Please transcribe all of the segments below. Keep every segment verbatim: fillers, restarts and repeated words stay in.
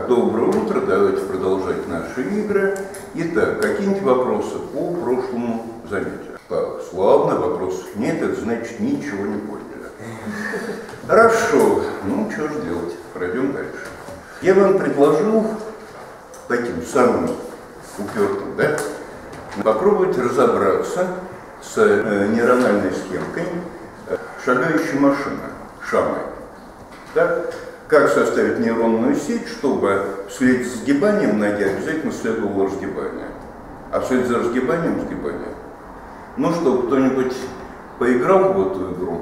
Доброе утро, давайте продолжать наши игры. Итак, какие-нибудь вопросы по прошлому занятию? Так, славно, вопросов нет, это значит ничего не поняли. Хорошо, ну что же делать, пройдем дальше. Я вам предложил таким самым упертым, да, попробовать разобраться с э, нейрональной схемкой э, шагающей машины, шамой. Да? Как составить нейронную сеть, чтобы вслед за сгибанием ноги обязательно следовало разгибание, а вслед за разгибанием сгибание. Ну что, кто-нибудь поиграл в эту игру?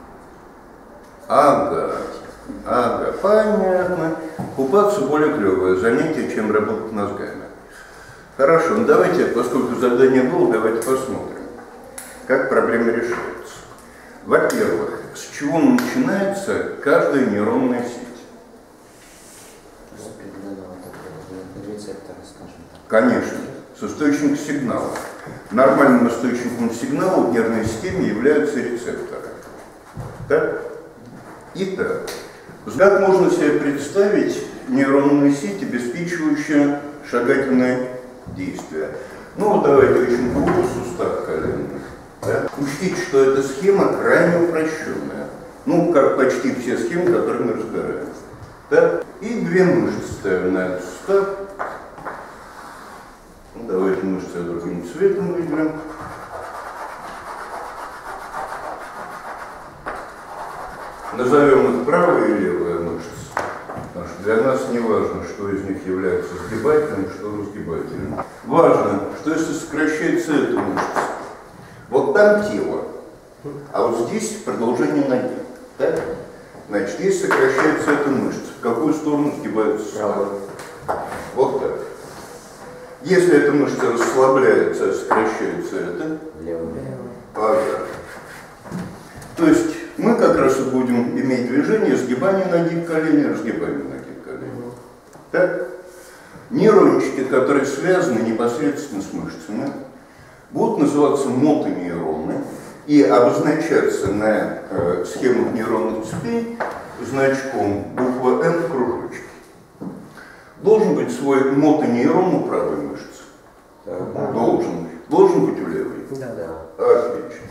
Ага, ага, понятно. Купаться более клевое занятие, чем работать мозгами. Хорошо, ну давайте, поскольку задание было, давайте посмотрим, как проблема решается. Во-первых, с чего начинается каждая нейронная сеть? Рецепторы, скажем так. Конечно, с источника сигнала. Нормальным источником сигнала в нервной системе являются рецепторы. Так? Итак, как можно себе представить нейронную сеть, обеспечивающую шагательное действие? Ну вот давайте очень грубо, сустав коленный. Да? Учтите, что эта схема крайне упрощенная. Ну, как почти все схемы, которые мы разбираем. Да? И две мышцы ставим на этот сустав. Ну, давайте мышцы другим цветом выберем. Назовем их правая и левая мышца. Потому что для нас не важно, что из них является сгибательным, что разгибательным. Важно, что если сокращается эта мышца, вот там тело, а вот здесь продолжение ноги. Так? Значит, если сокращается эта мышца, в какую сторону сгибается суставы? Вот так. Если эта мышца расслабляется, сокращается это? Лево. Ага. То есть мы как раз и будем иметь движение сгибания ноги к колену, разгибания ноги к колену. Так? Нейрончики, которые связаны непосредственно с мышцами, будут называться мотонейроны и обозначаться на э, схемах нейронных цепей значком буква М в кружочке. Должен быть свой мотонейрон у правой мышцы? Да. Должен. Должен быть у левой? Да, да. Отлично.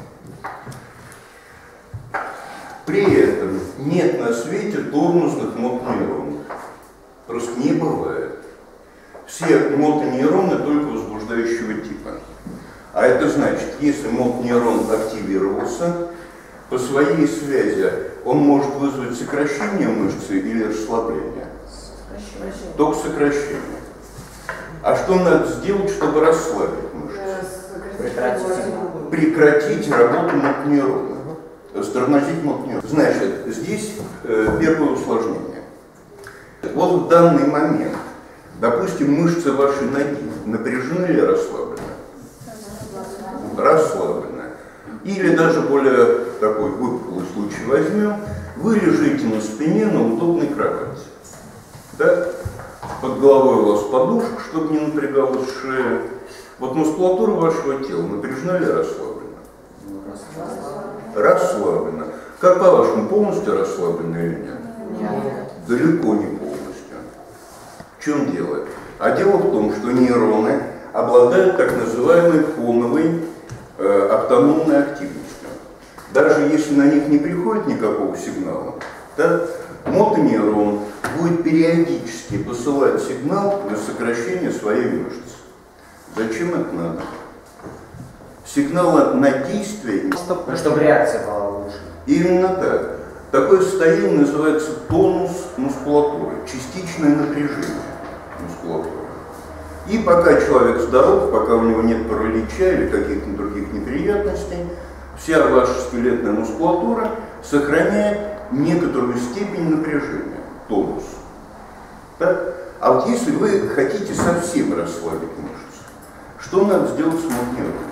При этом нет на свете тормозных мотонейронов. Просто не бывает. Все мотонейроны только возбуждающего типа. А это значит, если мотонейрон активировался, по своей связи он может вызвать сокращение мышцы или расслабление? Сокращение. Только сокращение. А что надо сделать, чтобы расслабить мышцы? Прекратить. Прекратить работу мотонейрона. Стормозить мотонейрон. Значит, здесь э, первое усложнение. Вот в данный момент, допустим, мышцы вашей ноги напряжены или расслаблены? Расслаблено. Или даже более такой выпуклый случай возьмем, вы лежите на спине на удобной кровати. Да? Под головой у вас подушка, чтобы не напрягалась шея. Вот мускулатура вашего тела напряжена или расслаблена? Расслаблена. Как по-вашему, полностью расслаблена или нет? Нет. Далеко не полностью. В чем дело? А дело в том, что нейроны обладают так называемой фоновой э, автономной активностью. Даже если на них не приходит никакого сигнала, да, мотонейрон будет периодически посылать сигнал на сокращение своей мышцы. Зачем это надо? Сигнала на действие. Ну, чтобы реакция была лучше. Именно так. Такое состояние называется тонус мускулатуры, частичное напряжение мускулатуры. И пока человек здоров, пока у него нет паралича или каких-то других неприятностей, вся ваша скелетная мускулатура сохраняет некоторую степень напряжения, тонус. Так? А вот если вы хотите совсем расслабить мышцу, что надо сделать с мотонейроном?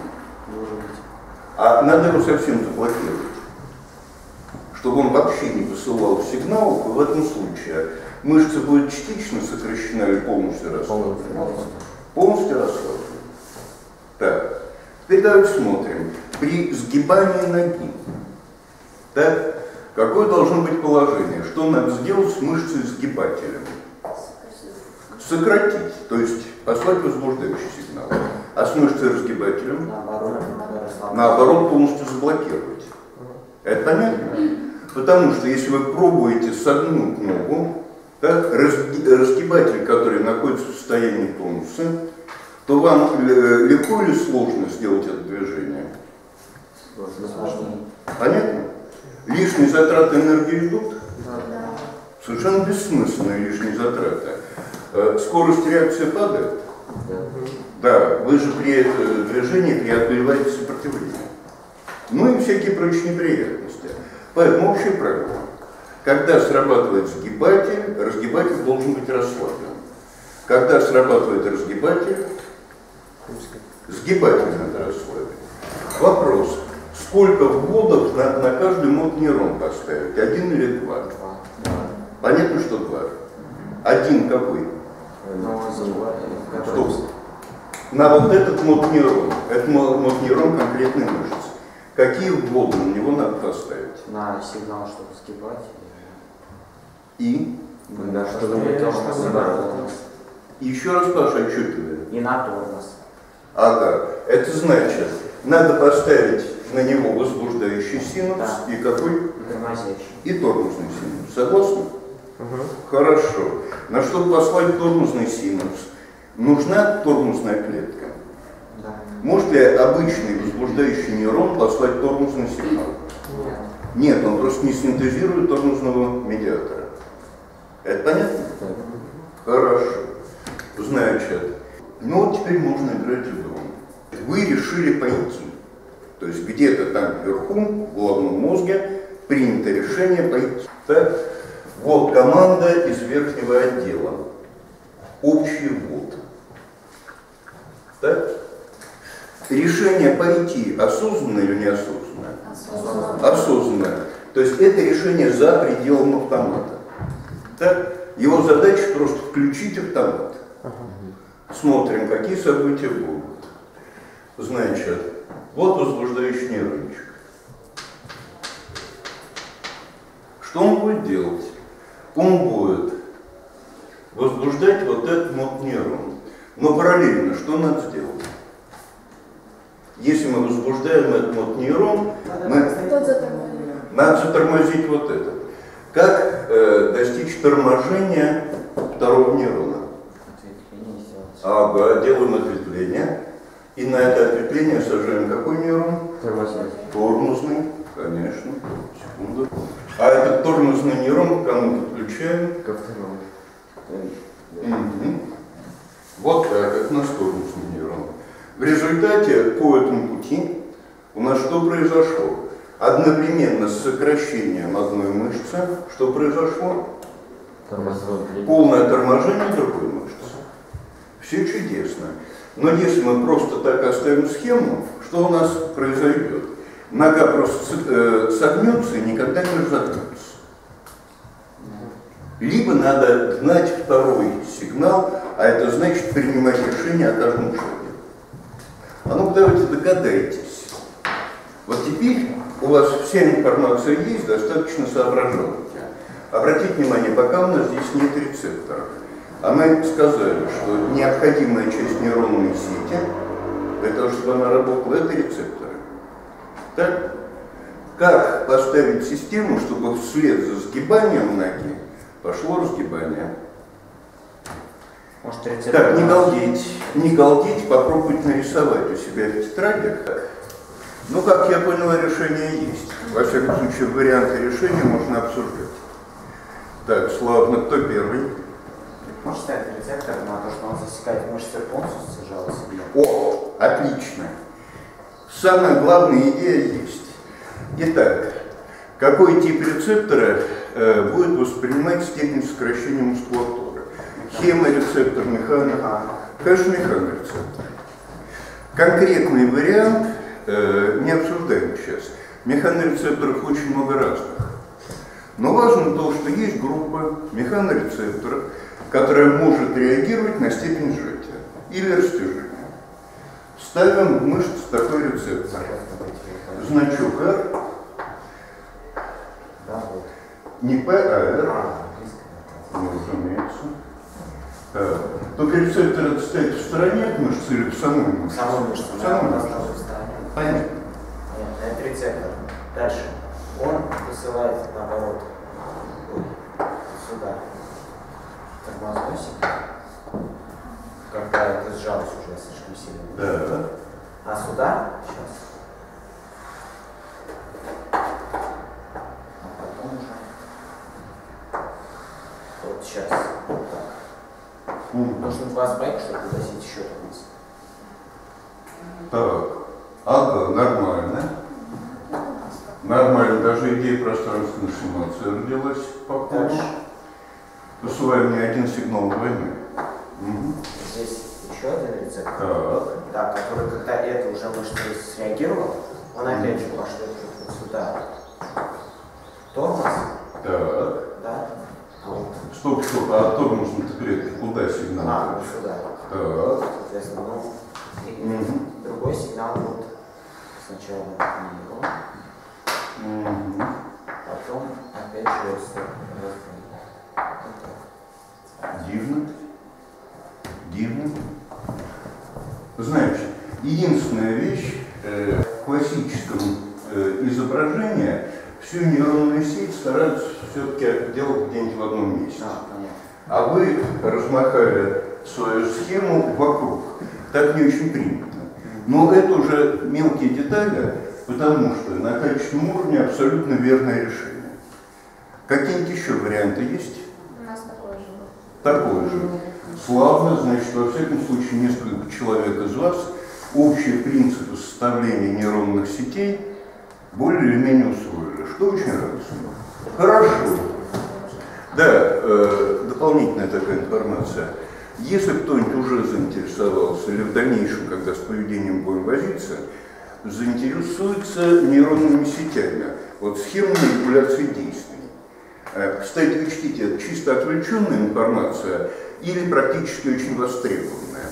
А надо его совсем заблокировать, чтобы он вообще не посылал сигнал. В этом случае мышца будет частично сокращена или полностью расслаблена? Полностью расслаблена. Так, теперь давайте смотрим. При сгибании ноги, так, какое должно быть положение? Что надо сделать с мышцей сгибателем? сократить, то есть послать возбуждающий сигнал, а с мышцей разгибателем Наоборот, наоборот полностью заблокировать. Это понятно? Потому что если вы пробуете согнуть ногу, да, разгибатель, который находится в состоянии тонуса, то вам легко или сложно сделать это движение? Сложнее. Понятно? Лишние затраты энергии идут? Да. Совершенно бессмысленные лишние затраты. Скорость реакции падает? Да. Вы же при движении преодолеваете сопротивление. Ну и всякие прочие неприятности. Поэтому общее правило. Когда срабатывает сгибатель, разгибатель должен быть расслаблен. Когда срабатывает разгибатель, сгибатель надо расслабить. Вопрос. Сколько вводов на, на каждый мод-нейрон поставить? Один или два? Понятно, что два. Один какой? Что? На вот этот мод-нейрон. Это мод-нейрон конкретной мышцы. Какие вводы на него надо поставить? На сигнал, чтобы сгибать. И? Да, чтобы быть тормоз. Еще раз, Паша, отчетливее. И на тормоз. Ага. Это значит, надо поставить на него возбуждающий синус, да. И какой? И тормозящий. И тормозный синус. Согласны? Угу. Хорошо. На чтобы послать тормозный синус, нужна тормозная клетка? Да. Может ли обычный возбуждающий нейрон послать тормозный сигнал? Нет. Нет, он просто не синтезирует тормозного медиатора. Это понятно? Да. Хорошо. Значит, ну вот теперь можно играть в игру. Вы решили пойти. То есть где-то там вверху, в головном мозге, принято решение пойти. Так? Вот команда из верхнего отдела. Общий ввод. Так? Решение пойти осознанно или неосознанно? Осознанно. Осознанно. То есть это решение за пределом автомата. Так? Его задача просто включить автомат. Смотрим, какие события будут. Значит, вот возбуждающий нейрончик. Что он будет делать? Он будет возбуждать вот этот мод нейрон. Но параллельно что надо сделать? Если мы возбуждаем этот мод нейрон, мы... надо затормозить вот это. Как э, достичь торможения второго нейрона? Ага, делаем ответвление. И на это ответвление сажаем какой нейрон? Тормозный. Тормозный, конечно. Секунду. А этот тормозный нейрон кому подключаем? Ко второму. Угу. Вот так, это у нас тормозный нейрон. В результате по этому пути у нас что произошло? Одновременно с сокращением одной мышцы, что произошло? Тормозное. Полное торможение другой мышцы. Все чудесно. Но если мы просто так оставим схему, что у нас произойдет? Нога просто э, согнется и никогда не разогнется. Либо надо гнать второй сигнал, а это значит принимать решение о каждом шаге. А ну давайте догадайтесь. Вот теперь у вас вся информация есть, достаточно соображалки. Обратите внимание, пока у нас здесь нет рецепторов. А мы сказали, что необходимая часть нейронной сети, для того, чтобы она работала, это рецепторы. Так? Как поставить систему, чтобы вслед за сгибанием ноги пошло разгибание? Может, рецептор... Так, не галдеть, не галдеть, попробовать нарисовать у себя в тетрадях. Ну, как я понял, решение есть. Во всяком случае, варианты решения можно обсуждать. Так, славно, кто первый? Может ставить рецептор на то, что он засекает мышцы консуса, сжалась. О, отлично. Самая главная идея есть. Итак, какой тип рецептора э, будет воспринимать степень сокращения мускулатуры? Хеморецептор, механо... Конечно, механорецептор. Конкретный вариант э, не обсуждаем сейчас. Механорецепторов очень много разных. Но важно то, что есть группа механорецепторов, которая может реагировать на степень сжатия или растяжения. Ставим в мышцу такой рецептор. Значок R. Не P, а R. Не разумеется. Да. Только рецептор это стоит в стороне от мышцы или в самой мышце? В самой мышце, в да, самой у нас мышце. тоже в стороне. Понятно. Понятно, это рецептор. Дальше. Он посылает, наоборот, сюда тормозной сигнал, когда это сжалось уже слишком сильно. Да. А сюда, сейчас, а потом уже, вот сейчас, вот так. Mm. Нужно два спайка, чтобы выносить еще тормоз. Так. Ага, нормально. Нормально, даже идея пространственной симуляции родилась по ходу. Посылаем мне один сигнал двойной. Угу. Здесь еще один рецептор. Так. Да, который, когда это уже мышца среагировала, он опять же пошлет вот сюда тормоз. Так. Да. Вот. Стоп, стоп, а тормозом-то клетка куда сигнал? А, вот сюда. Так. Соответственно, ну, и Угу. другой сигнал вот сначала на него, Угу. потом опять же с Дивно. Дивно. Знаете, единственная вещь э, в классическом э, изображении всю нейронную сеть стараются все-таки делать где-нибудь в одном месте. А, понятно. А вы размахали свою схему вокруг. Так не очень принято. Но это уже мелкие детали, потому что на качественном уровне абсолютно верное решение. Какие-нибудь еще варианты есть? У нас такое же. Такое же. Славно, значит, во всяком случае, несколько человек из вас общие принципы составления нейронных сетей более или менее усвоили, что очень радостно. Хорошо. Да, э, дополнительная такая информация. Если кто-нибудь уже заинтересовался, или в дальнейшем, когда с поведением будем возиться, заинтересуется нейронными сетями, вот схемой манипуляции действий. Кстати, учтите, это чисто отвлеченная информация или практически очень востребованная.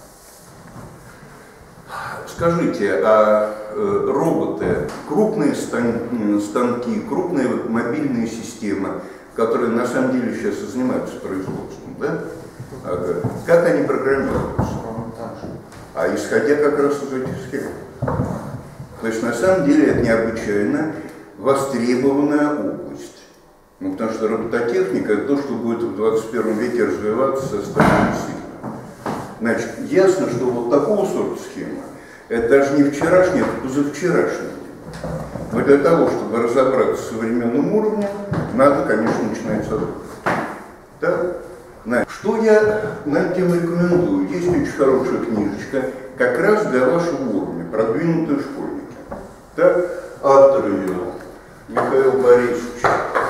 Скажите, а э, роботы, крупные стан станки, крупные вот мобильные системы, которые на самом деле сейчас и занимаются производством, да? Ага. Как они программируются? А исходя как раз из этих схем. То есть на самом деле это необычайно востребованная область. Ну, потому что робототехника – это то, что будет в двадцать первом веке развиваться со стороны сильно. Значит, ясно, что вот такого сорта схема – это даже не вчерашняя, это позавчерашняя. Но для того, чтобы разобраться с современным уровнем, надо, конечно, начинать с этого. Да? Что я на эту тему рекомендую? Есть очень хорошая книжечка, как раз для вашего уровня, продвинутые школьники. Так, автор ее Михаил Борисович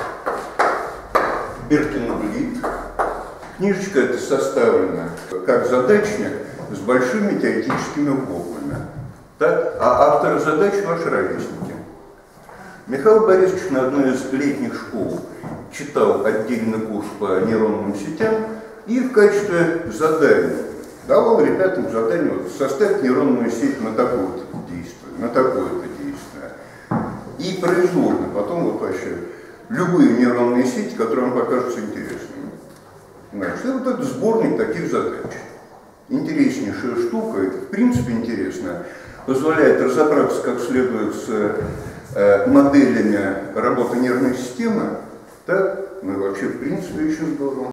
Беркенблит. Книжечка эта составлена как задачник с большими теоретическими углами. Так? А авторы задач ваши ровесники. Михаил Борисович на одной из летних школ читал отдельный курс по нейронным сетям и в качестве задания давал ребятам задание вот, составить нейронную сеть на такое-то действие, на такое-то действие. И произвольно потом вот вообще любые нейронные сети, которые вам покажутся интересными. Значит, это вот этот сборник таких задач. Интереснейшая штука, это в принципе интересно, позволяет разобраться как следует с э, моделями работы нервной системы, так, ну и вообще в принципе очень здорово.